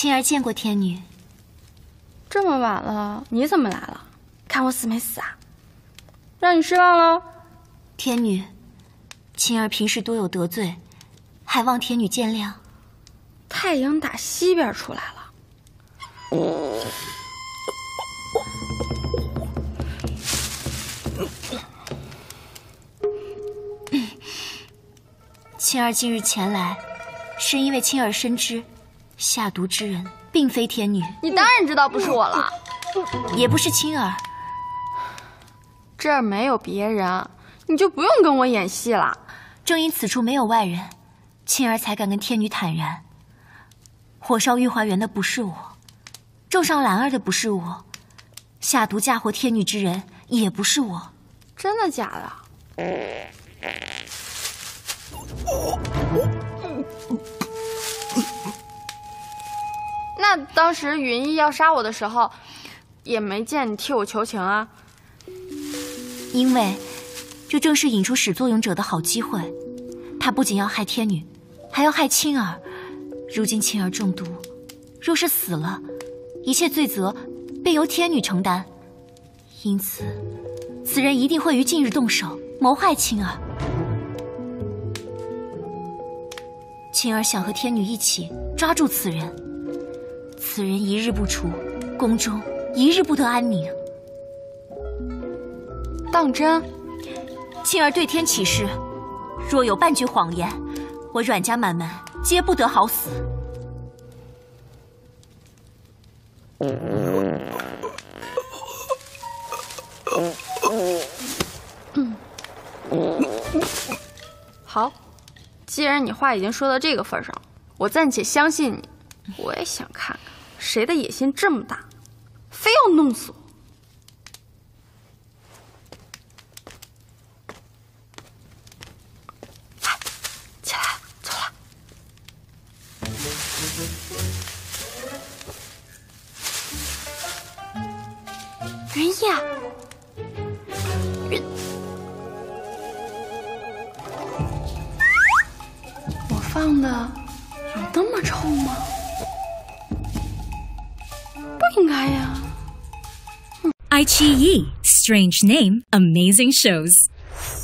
青儿见过天女。 这么晚了，你怎么来了？看我死没死啊？让你失望了？ 天女，青儿平时多有得罪，还望天女见谅。 太阳打西边出来了。 青儿今日前来，是因为青儿深知下毒之人并非天女。 你当然知道不是我了， 也不是青儿。 这儿没有别人，你就不用跟我演戏了。 正因此处没有外人，青儿才敢跟天女坦然。火烧御花园的不是我，种上兰儿的不是我，下毒嫁祸天女之人也不是我。 真的假的？那当时云逸要杀我的时候，也没见你替我求情啊。 因为这正是引出始作俑者的好机会。他不仅要害天女，还要害青儿。如今青儿中毒，若是死了，一切罪责便由天女承担。因此，此人一定会于近日动手谋害青儿。青儿想和天女一起抓住此人，此人一日不除，宫中一日不得安宁。 当真？ 青儿对天起誓，若有半句谎言，我阮家满门皆不得好死。 好，既然你话已经说到这个份上，我暂且相信你。我也想看看谁的野心这么大，非要弄死我。来，起来，走了。云逸啊，我放的有那么臭吗？不应该呀。 iQIYI, strange name, amazing shows.